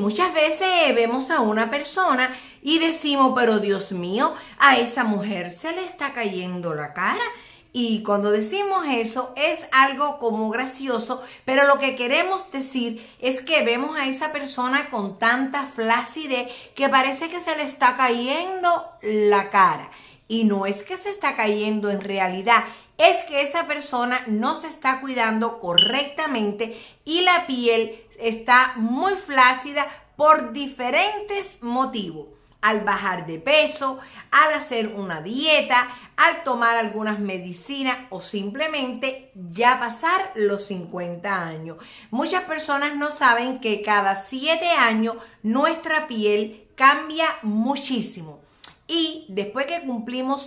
muchas veces vemos a una persona y decimos, pero Dios mío, a esa mujer se le está cayendo la cara. Y cuando decimos eso es algo como gracioso, pero lo que queremos decir es que vemos a esa persona con tanta flacidez que parece que se le está cayendo la cara. Y no es que se está cayendo en realidad, es que esa persona no se está cuidando correctamente y la piel está muy flácida por diferentes motivos. Al bajar de peso, al hacer una dieta, al tomar algunas medicinas o simplemente ya pasar los 50 años. Muchas personas no saben que cada 7 años nuestra piel cambia muchísimo. Y después que cumplimos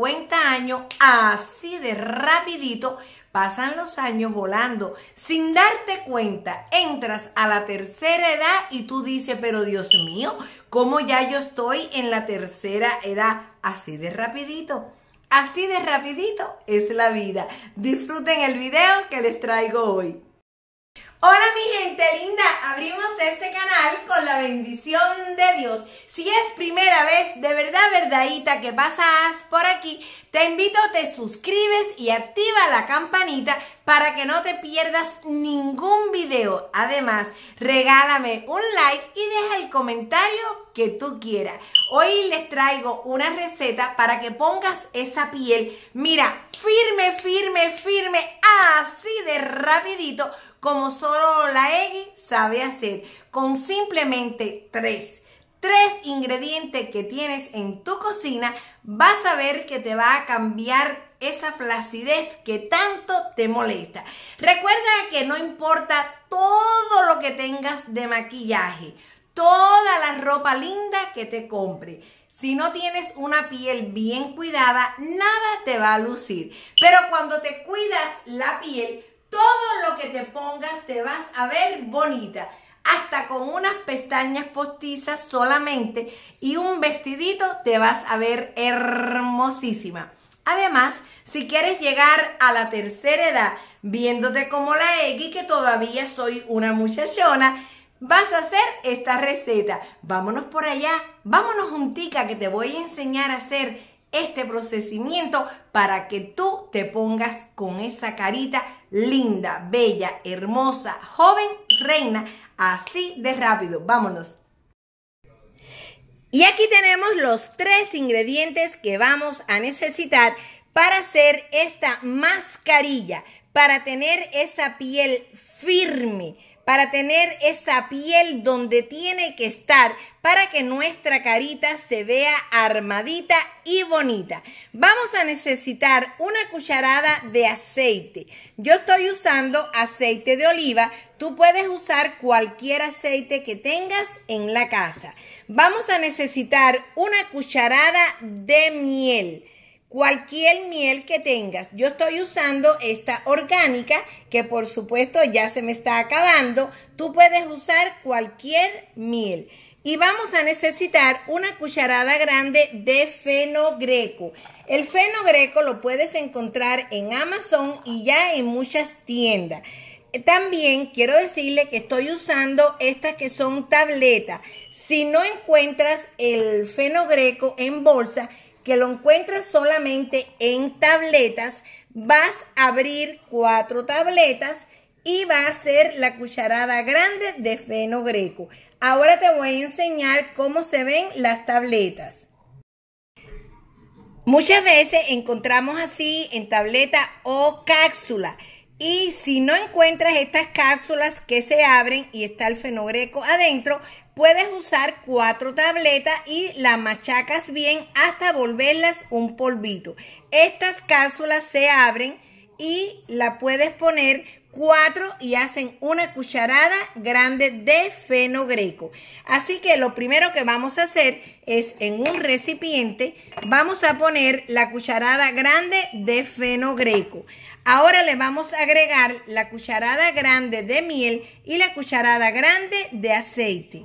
50 años, así de rapidito, pasan los años volando. Sin darte cuenta, entras a la tercera edad y tú dices, pero Dios mío, ¿cómo ya yo estoy en la tercera edad? Así de rapidito. Así de rapidito es la vida. Disfruten el video que les traigo hoy. Hola mi gente linda, abrimos este canal con la bendición de Dios. Si es primera vez, de verdad, verdadita que pasas por aquí, te invito, te suscribes y activa la campanita para que no te pierdas ningún video. Además, regálame un like y deja el comentario que tú quieras. Hoy les traigo una receta para que pongas esa piel, mira, firme, firme, firme, así de rapidito, como solo la Eggy sabe hacer, con simplemente tres ingredientes que tienes en tu cocina, vas a ver que te va a cambiar esa flacidez que tanto te molesta. Recuerda que no importa todo lo que tengas de maquillaje, toda la ropa linda que te compre. Si no tienes una piel bien cuidada, nada te va a lucir. Pero cuando te cuidas la piel, todo lo que te pongas te vas a ver bonita, hasta con unas pestañas postizas solamente y un vestidito te vas a ver hermosísima. Además, si quieres llegar a la tercera edad viéndote como la Eggy, que todavía soy una muchachona, vas a hacer esta receta. Vámonos por allá, vámonos juntica que te voy a enseñar a hacer este procedimiento para que tú te pongas con esa carita linda, bella, hermosa, joven, reina, así de rápido. Vámonos. Y aquí tenemos los 3 ingredientes que vamos a necesitar para hacer esta mascarilla, para tener esa piel firme, para tener esa piel donde tiene que estar, para que nuestra carita se vea armadita y bonita. Vamos a necesitar una cucharada de aceite. Yo estoy usando aceite de oliva. Tú puedes usar cualquier aceite que tengas en la casa. Vamos a necesitar una cucharada de miel. Cualquier miel que tengas. Yo estoy usando esta orgánica, que por supuesto ya se me está acabando. Tú puedes usar cualquier miel. Y vamos a necesitar una cucharada grande de fenogreco. El fenogreco lo puedes encontrar en Amazon y ya en muchas tiendas. También quiero decirle que estoy usando estas que son tabletas. Si no encuentras el fenogreco en bolsa, que lo encuentras solamente en tabletas, vas a abrir 4 tabletas y va a ser la cucharada grande de fenogreco. Ahora te voy a enseñar cómo se ven las tabletas. Muchas veces encontramos así en tableta o cápsula. Y si no encuentras estas cápsulas que se abren y está el fenogreco adentro, puedes usar 4 tabletas y las machacas bien hasta volverlas un polvito. Estas cápsulas se abren y la puedes poner 4 y hacen una cucharada grande de fenogreco. Así que lo primero que vamos a hacer es en un recipiente vamos a poner la cucharada grande de fenogreco. Ahora le vamos a agregar la cucharada grande de miel y la cucharada grande de aceite.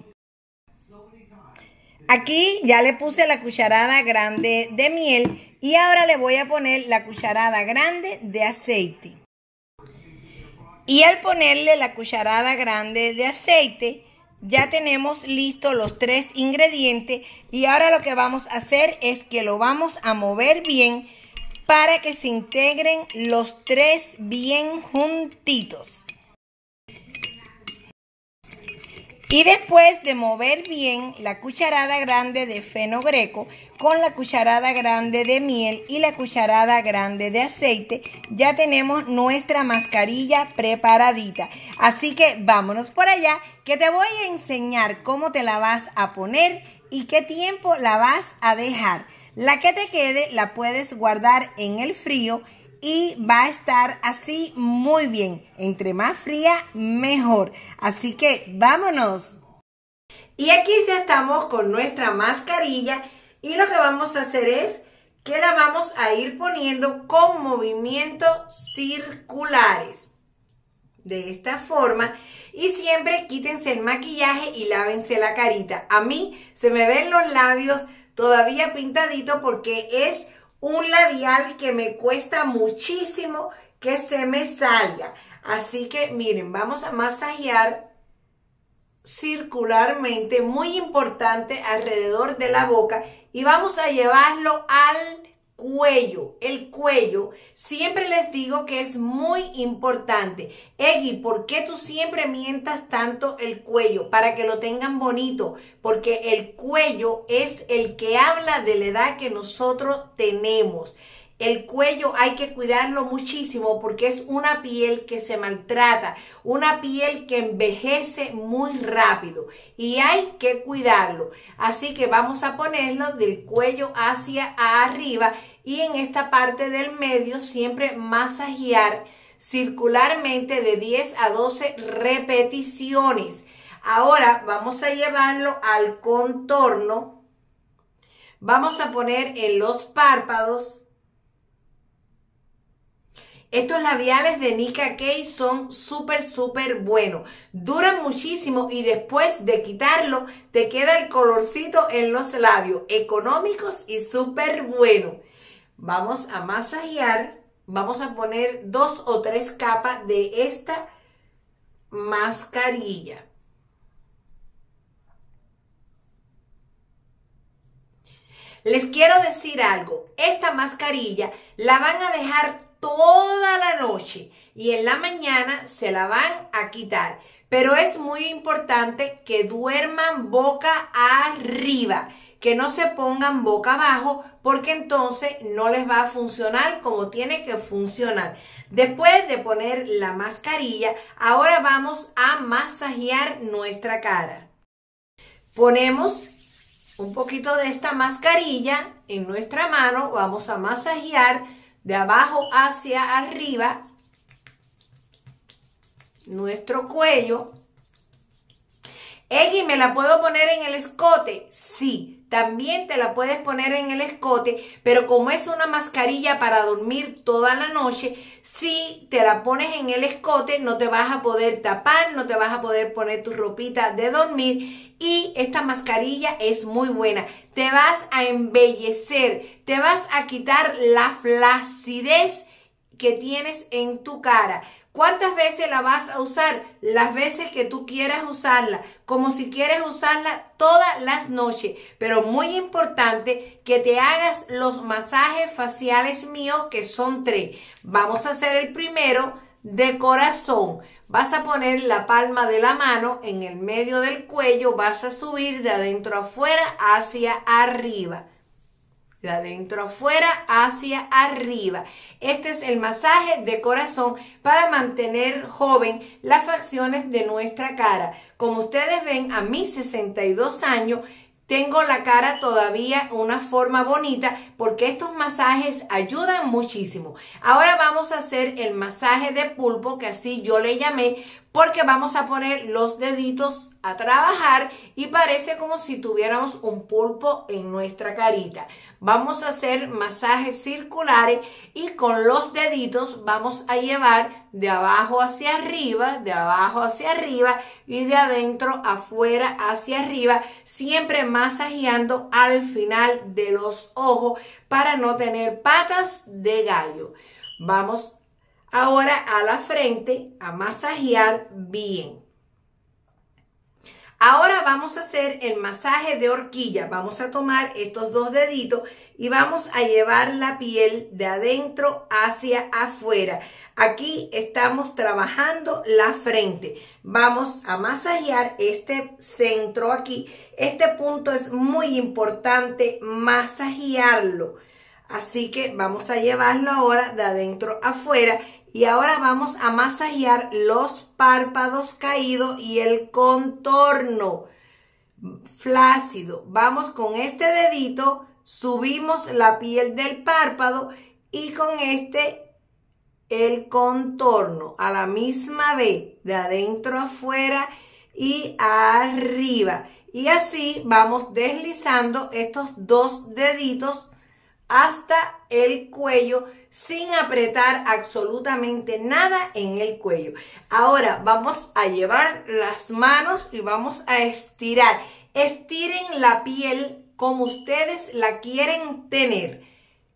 Aquí ya le puse la cucharada grande de miel y ahora le voy a poner la cucharada grande de aceite. Y al ponerle la cucharada grande de aceite, ya tenemos listos los 3 ingredientes y ahora lo que vamos a hacer es que lo vamos a mover bien para que se integren los 3 bien juntitos. Y después de mover bien la cucharada grande de fenogreco con la cucharada grande de miel y la cucharada grande de aceite, ya tenemos nuestra mascarilla preparadita. Así que vámonos por allá, que te voy a enseñar cómo te la vas a poner y qué tiempo la vas a dejar. La que te quede la puedes guardar en el frío y va a estar así muy bien. Entre más fría, mejor. Así que vámonos. Y aquí ya estamos con nuestra mascarilla y lo que vamos a hacer es que la vamos a ir poniendo con movimientos circulares. De esta forma. Y siempre quítense el maquillaje y lávense la carita. A mí se me ven los labios todavía pintaditos porque es un labial que me cuesta muchísimo que se me salga. Así que miren, vamos a masajear circularmente, muy importante, alrededor de la boca y vamos a llevarlo al cuello. El cuello, siempre les digo que es muy importante. Eggy, ¿por qué tú siempre mientas tanto el cuello? Para que lo tengan bonito, porque el cuello es el que habla de la edad que nosotros tenemos. El cuello hay que cuidarlo muchísimo porque es una piel que se maltrata, una piel que envejece muy rápido y hay que cuidarlo. Así que vamos a ponerlo del cuello hacia arriba y en esta parte del medio siempre masajear circularmente de 10 a 12 repeticiones. Ahora vamos a llevarlo al contorno. Vamos a poner en los párpados. Estos labiales de Nicka K son súper buenos. Duran muchísimo y después de quitarlo te queda el colorcito en los labios. Económicos y súper buenos. Vamos a masajear. Vamos a poner 2 o 3 capas de esta mascarilla. Les quiero decir algo. Esta mascarilla la van a dejar toda la noche y en la mañana se la van a quitar. Pero es muy importante que duerman boca arriba, que no se pongan boca abajo porque entonces no les va a funcionar como tiene que funcionar. Después de poner la mascarilla, ahora vamos a masajear nuestra cara. Ponemos un poquito de esta mascarilla en nuestra mano, vamos a masajear de abajo hacia arriba nuestro cuello. Eggy, ¿me la puedo poner en el escote? Sí, también te la puedes poner en el escote, pero como es una mascarilla para dormir toda la noche, si te la pones en el escote no te vas a poder tapar, no te vas a poder poner tu ropita de dormir y esta mascarilla es muy buena. Te vas a embellecer, te vas a quitar la flacidez que tienes en tu cara. ¿Cuántas veces la vas a usar? Las veces que tú quieras usarla, como si quieres usarla todas las noches. Pero muy importante que te hagas los masajes faciales míos, que son 3. Vamos a hacer el primero de corazón. Vas a poner la palma de la mano en el medio del cuello, vas a subir de adentro afuera hacia arriba. De adentro afuera hacia arriba. Este es el masaje de corazón para mantener joven las facciones de nuestra cara. Como ustedes ven, a mis 62 años, tengo la cara todavía una forma bonita porque estos masajes ayudan muchísimo. Ahora vamos a hacer el masaje de pulpo, que así yo le llamé, porque vamos a poner los deditos a trabajar y parece como si tuviéramos un pulpo en nuestra carita. Vamos a hacer masajes circulares y con los deditos vamos a llevar de abajo hacia arriba, de abajo hacia arriba y de adentro afuera hacia arriba, siempre masajeando al final de los ojos para no tener patas de gallo. Vamos ahora a la frente a masajear bien. Ahora vamos a hacer el masaje de horquilla. Vamos a tomar estos dos deditos y vamos a llevar la piel de adentro hacia afuera. Aquí estamos trabajando la frente. Vamos a masajear este centro aquí. Este punto es muy importante masajearlo. Así que vamos a llevarlo ahora de adentro afuera. Y ahora vamos a masajear los párpados caídos y el contorno flácido. Vamos con este dedito, subimos la piel del párpado y con este el contorno a la misma vez, de adentro afuera y arriba. Y así vamos deslizando estos dos deditos hasta el cuello sin apretar absolutamente nada en el cuello. Ahora vamos a llevar las manos y vamos a estirar. Estiren la piel como ustedes la quieren tener.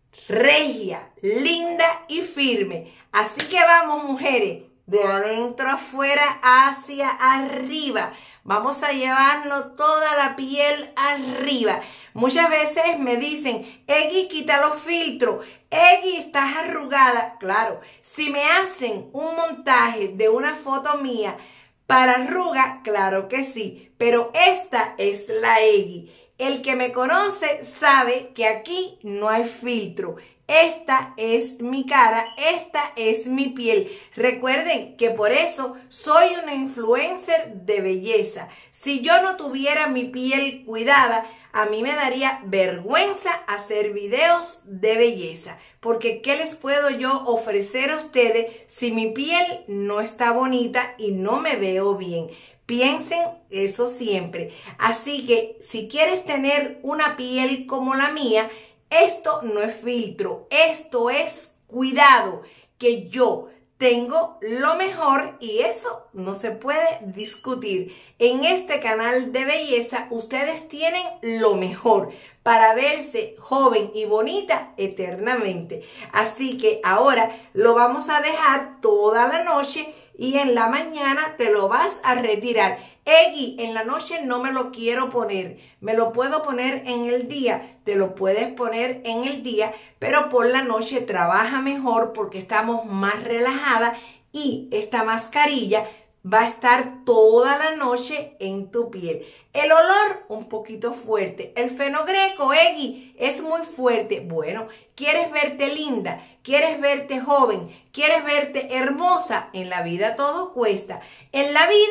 Regia, linda y firme. Así que vamos, mujeres, de adentro afuera hacia arriba. Vamos a llevarnos toda la piel arriba. Muchas veces me dicen, Eggy, quita los filtros. Eggy, estás arrugada. Claro, si me hacen un montaje de una foto mía para arruga, claro que sí. Pero esta es la Eggy. El que me conoce sabe que aquí no hay filtro. Esta es mi cara, esta es mi piel. Recuerden que por eso soy una influencer de belleza. Si yo no tuviera mi piel cuidada, a mí me daría vergüenza hacer videos de belleza. Porque ¿qué les puedo yo ofrecer a ustedes si mi piel no está bonita y no me veo bien? Piensen eso siempre. Así que si quieres tener una piel como la mía, esto no es filtro, esto es cuidado, que yo tengo lo mejor y eso no se puede discutir. En este canal de belleza ustedes tienen lo mejor para verse joven y bonita eternamente. Así que ahora lo vamos a dejar toda la noche y en la mañana te lo vas a retirar. Eggy, en la noche no me lo quiero poner, me lo puedo poner en el día, te lo puedes poner en el día, pero por la noche trabaja mejor porque estamos más relajadas y esta mascarilla va a estar toda la noche en tu piel. El olor un poquito fuerte, el fenogreco, Eggy, es muy fuerte. Bueno, ¿quieres verte linda? ¿Quieres verte joven? ¿Quieres verte hermosa? En la vida todo cuesta. En la vida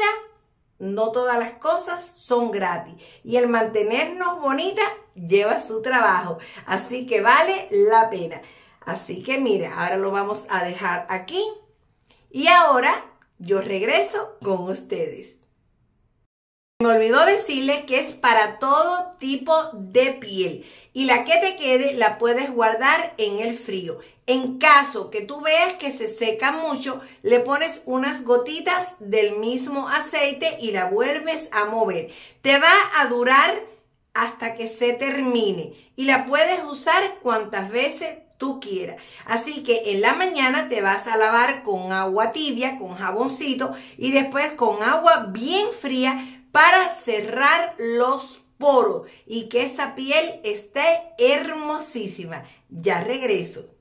no todas las cosas son gratis y el mantenernos bonitas lleva su trabajo, así que vale la pena. Así que mira, ahora lo vamos a dejar aquí y ahora yo regreso con ustedes. Me olvidó decirles que es para todo tipo de piel y la que te quede la puedes guardar en el frío. En caso que tú veas que se seca mucho, le pones unas gotitas del mismo aceite y la vuelves a mover. Te va a durar hasta que se termine y la puedes usar cuantas veces tú quieras. Así que en la mañana te vas a lavar con agua tibia, con jaboncito y después con agua bien fría para cerrar los poros y que esa piel esté hermosísima. Ya regreso.